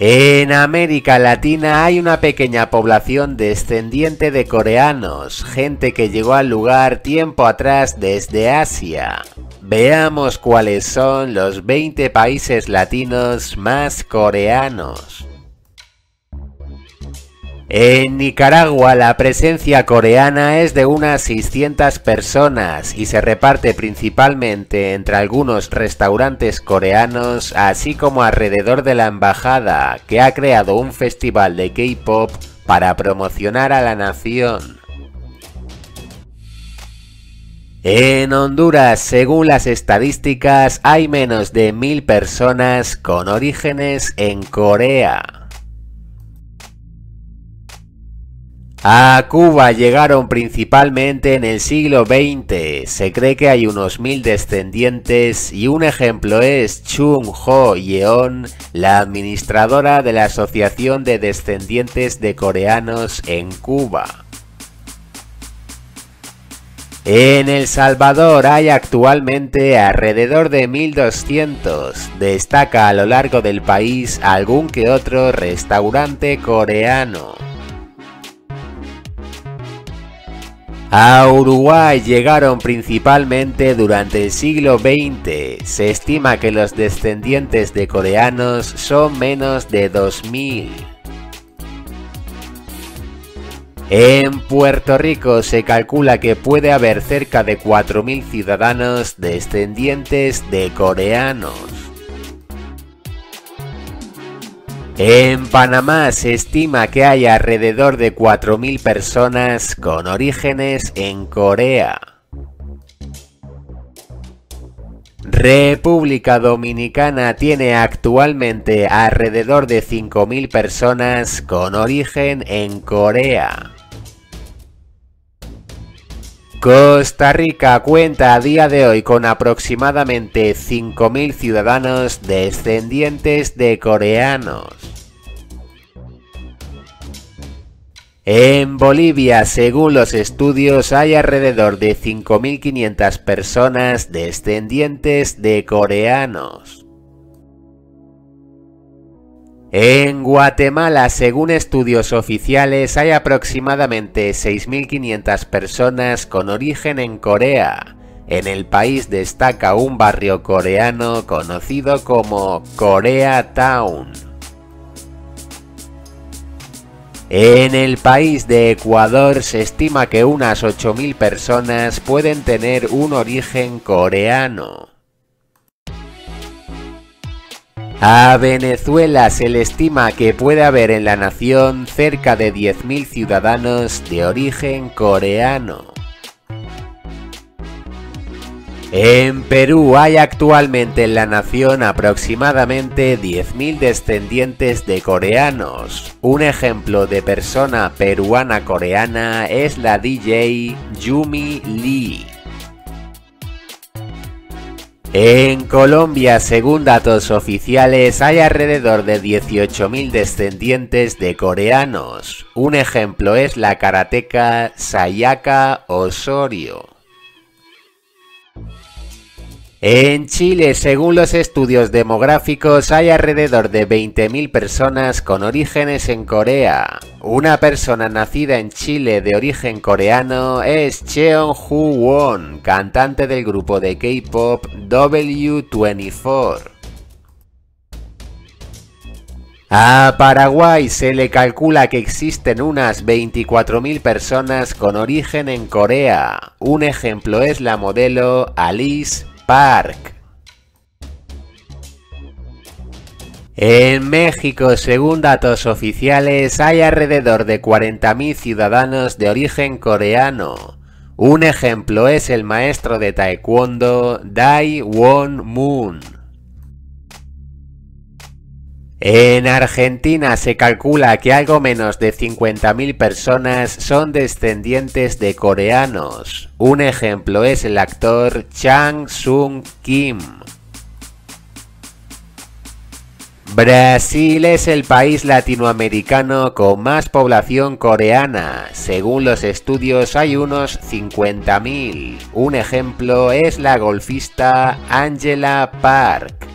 En América Latina hay una pequeña población descendiente de coreanos, gente que llegó al lugar tiempo atrás desde Asia. Veamos cuáles son los 20 países latinos más coreanos. En Nicaragua la presencia coreana es de unas 600 personas y se reparte principalmente entre algunos restaurantes coreanos, así como alrededor de la embajada, que ha creado un festival de K-pop para promocionar a la nación. En Honduras, según las estadísticas, hay menos de 1000 personas con orígenes en Corea. A Cuba llegaron principalmente en el siglo XX, se cree que hay unos 1000 descendientes y un ejemplo es Chung Ho Yeon, la administradora de la Asociación de Descendientes de Coreanos en Cuba. En El Salvador hay actualmente alrededor de 1200, destaca a lo largo del país algún que otro restaurante coreano. A Uruguay llegaron principalmente durante el siglo XX, se estima que los descendientes de coreanos son menos de 2000. En Puerto Rico se calcula que puede haber cerca de 4000 ciudadanos descendientes de coreanos. En Panamá se estima que hay alrededor de 4000 personas con orígenes en Corea. República Dominicana tiene actualmente alrededor de 5000 personas con origen en Corea. Costa Rica cuenta a día de hoy con aproximadamente 5000 ciudadanos descendientes de coreanos. En Bolivia, según los estudios, hay alrededor de 5500 personas descendientes de coreanos. En Guatemala, según estudios oficiales, hay aproximadamente 6500 personas con origen en Corea. En el país destaca un barrio coreano conocido como Koreatown. En el país de Ecuador se estima que unas 8000 personas pueden tener un origen coreano. A Venezuela se le estima que puede haber en la nación cerca de 10.000 ciudadanos de origen coreano. En Perú hay actualmente en la nación aproximadamente 10.000 descendientes de coreanos. Un ejemplo de persona peruana coreana es la DJ Yumi Lee. En Colombia, según datos oficiales, hay alrededor de 18.000 descendientes de coreanos. Un ejemplo es la karateca Sayaka Osorio. En Chile, según los estudios demográficos, hay alrededor de 20.000 personas con orígenes en Corea. Una persona nacida en Chile de origen coreano es Cheon-Woo Won, cantante del grupo de K-pop W24. A Paraguay se le calcula que existen unas 24.000 personas con origen en Corea. Un ejemplo es la modelo Alice Park. En México, según datos oficiales, hay alrededor de 40.000 ciudadanos de origen coreano. Un ejemplo es el maestro de taekwondo Dai Won Moon. En Argentina se calcula que algo menos de 50.000 personas son descendientes de coreanos. Un ejemplo es el actor Chang Sung Kim. Brasil es el país latinoamericano con más población coreana. Según los estudios hay unos 50.000. Un ejemplo es la golfista Angela Park.